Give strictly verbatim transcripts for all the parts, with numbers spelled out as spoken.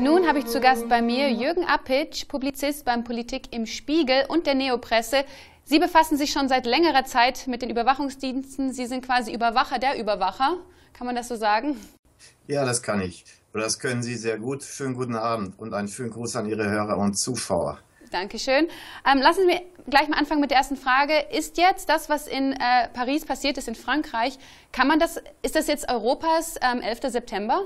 Nun habe ich zu Gast bei mir Jürgen Appitsch, Publizist beim Politik im Spiegel und der Neopresse. Sie befassen sich schon seit längerer Zeit mit den Überwachungsdiensten. Sie sind quasi Überwacher der Überwacher. Kann man das so sagen? Ja, das kann ich. Oder das können Sie sehr gut. Schönen guten Abend und einen schönen Gruß an Ihre Hörer und Zuschauer. Dankeschön. Ähm, lassen Sie gleich mal anfangen mit der ersten Frage. Ist jetzt das, was in äh, Paris passiert ist, in Frankreich, kann man das, ist das jetzt Europas ähm, elfter September?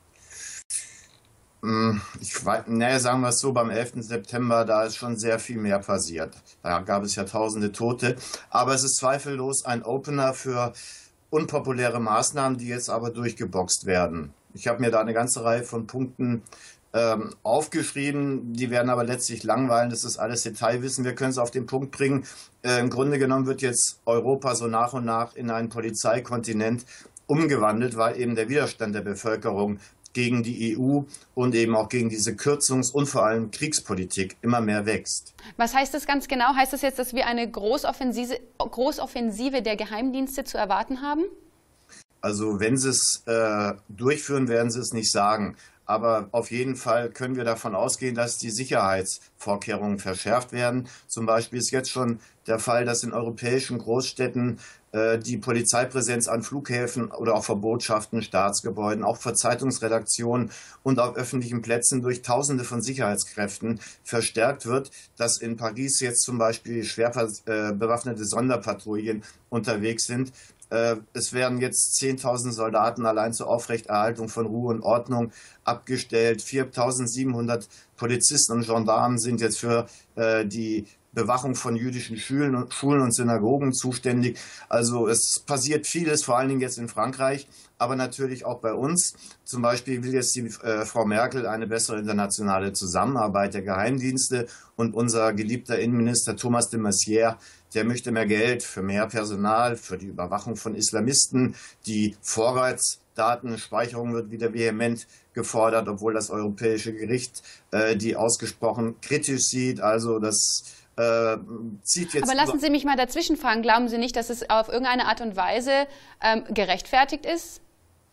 Ich weiß, naja, sagen wir es so, beim elften September, da ist schon sehr viel mehr passiert. Da gab es ja tausende Tote. Aber es ist zweifellos ein Opener für unpopuläre Maßnahmen, die jetzt aber durchgeboxt werden. Ich habe mir da eine ganze Reihe von Punkten ähm, aufgeschrieben, die werden aber letztlich langweilen. Das ist alles Detailwissen. Wir können es auf den Punkt bringen. Äh, im Grunde genommen wird jetzt Europa so nach und nach in einen Polizeikontinent umgewandelt, weil eben der Widerstand der Bevölkerung gegen die E U und eben auch gegen diese Kürzungs- und vor allem Kriegspolitik immer mehr wächst. Was heißt das ganz genau? Heißt das jetzt, dass wir eine Großoffensive, Großoffensive der Geheimdienste zu erwarten haben? Also wenn sie es äh, durchführen, werden sie es nicht sagen. Aber auf jeden Fall können wir davon ausgehen, dass die Sicherheitsvorkehrungen verschärft werden. Zum Beispiel ist jetzt schon der Fall, dass in europäischen Großstädten äh, die Polizeipräsenz an Flughäfen oder auch vor Botschaften, Staatsgebäuden, auch vor Zeitungsredaktionen und auf öffentlichen Plätzen durch Tausende von Sicherheitskräften verstärkt wird, dass in Paris jetzt zum Beispiel schwer äh, bewaffnete Sonderpatrouillen unterwegs sind. Es werden jetzt zehntausend Soldaten allein zur Aufrechterhaltung von Ruhe und Ordnung abgestellt. viertausendsiebenhundert Polizisten und Gendarmen sind jetzt für äh, die Bewachung von jüdischen Schulen und, Schulen und Synagogen zuständig. Also es passiert vieles, vor allen Dingen jetzt in Frankreich, aber natürlich auch bei uns. Zum Beispiel will jetzt die äh, Frau Merkel eine bessere internationale Zusammenarbeit der Geheimdienste und unser geliebter Innenminister Thomas de Maizière, der möchte mehr Geld für mehr Personal, für die Überwachung von Islamisten. Die Vorratsdatenspeicherung wird wieder vehement gefordert, obwohl das Europäische Gericht äh, die ausgesprochen kritisch sieht. Also das äh, zieht jetzt... Aber lassen Sie mich mal dazwischen fragen. Glauben Sie nicht, dass es auf irgendeine Art und Weise ähm, gerechtfertigt ist?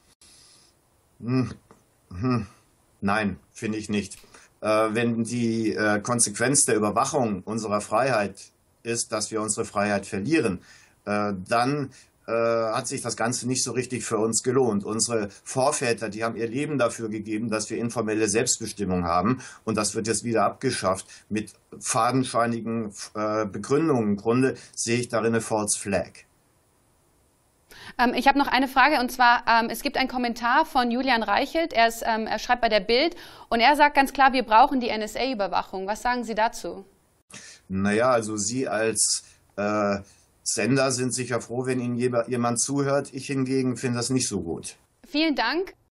Hm, hm, nein, finde ich nicht. Äh, wenn die äh, Konsequenz der Überwachung unserer Freiheit ist, dass wir unsere Freiheit verlieren, äh, dann äh, hat sich das Ganze nicht so richtig für uns gelohnt. Unsere Vorväter, die haben ihr Leben dafür gegeben, dass wir informelle Selbstbestimmung haben, und das wird jetzt wieder abgeschafft mit fadenscheinigen äh, Begründungen. Im Grunde sehe ich darin eine False Flag. Ähm, ich habe noch eine Frage, und zwar, ähm, es gibt einen Kommentar von Julian Reichelt, er, ist, ähm, er schreibt bei der Bild, und er sagt ganz klar, wir brauchen die N S A-Überwachung. Was sagen Sie dazu? Naja, also Sie als äh, Sender sind sicher froh, wenn Ihnen jemand zuhört. Ich hingegen finde das nicht so gut. Vielen Dank.